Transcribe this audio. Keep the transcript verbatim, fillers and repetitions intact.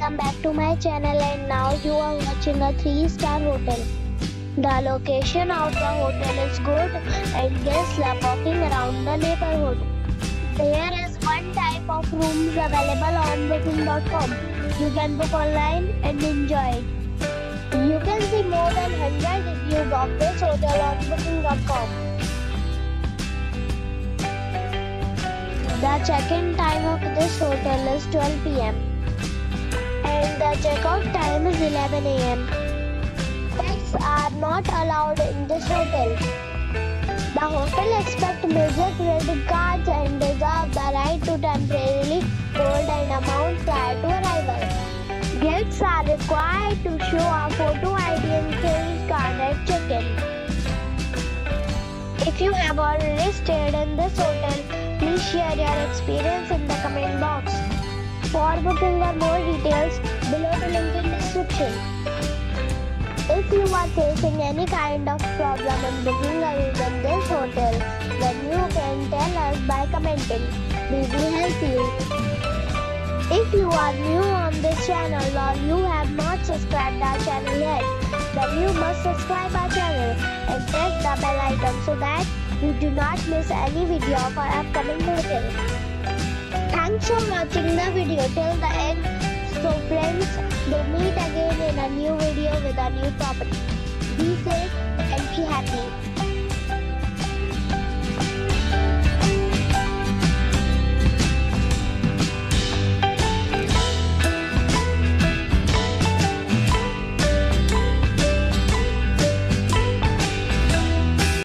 welcome back to my channel, and now you are watching a three star hotel. The location of the hotel is good and guests love walking around the neighborhood. There is one type of rooms available on booking dot com. You can book online and enjoy it. You can see more than one hundred reviews of this hotel on booking dot com. The check-in time of this hotel is twelve p m and the check-out time is eleven a m Pets are not allowed in this hotel. The hotel accepts major credit cards and reserves the right to temporarily hold an amount prior to arrival. Guests are required to show a photo I D and credit card at check-in. If you have already stayed in this hotel, please share your experience in the comment box. For booking or more details, below the link in description. If you are facing any kind of problem in booking a room in this hotel, then you can tell us by commenting. We will help you. If you are new on this channel or you have not subscribed our channel yet, then you must subscribe our channel and press the bell icon so that you do not miss any video of our upcoming hotel. Thanks for watching the video till the end. So friends, we'll meet again in a new video with a new property. Be safe and be happy.